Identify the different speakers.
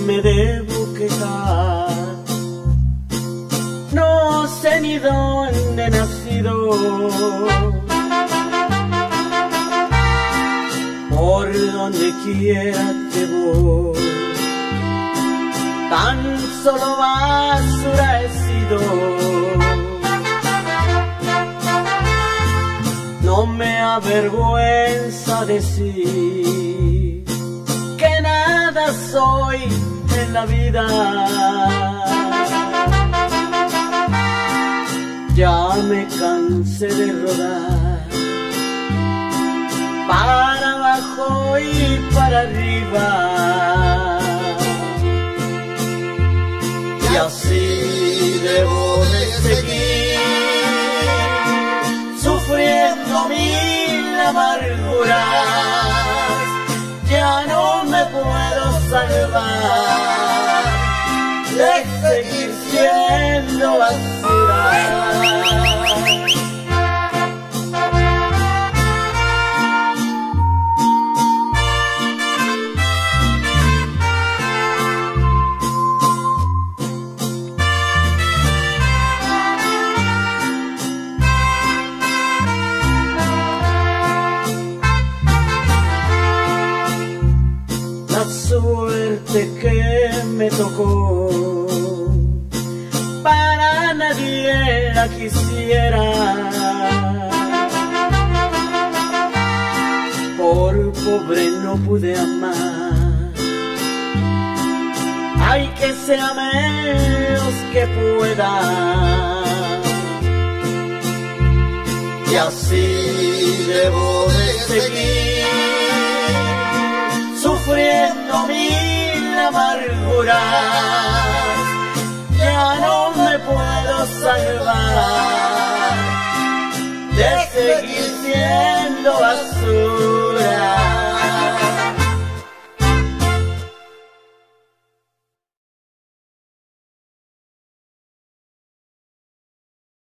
Speaker 1: me debo quejar. No sé ni dónde he nacido, por donde quiera que voy, tan solo basura he sido. No me avergüenza decir que nada soy en la vida. Ya me cansé de rodar para abajo y para arriba, y así debo de seguir sufriendo mil amarguras. Ya no me puedo salvar de seguir siendo basura. La suerte que me tocó, para nadie la quisiera. Por pobre no pude amar. Hay que se ame los que puedan, y así debo de seguir sufriendo mil amarguras. Ya no me puedo salvar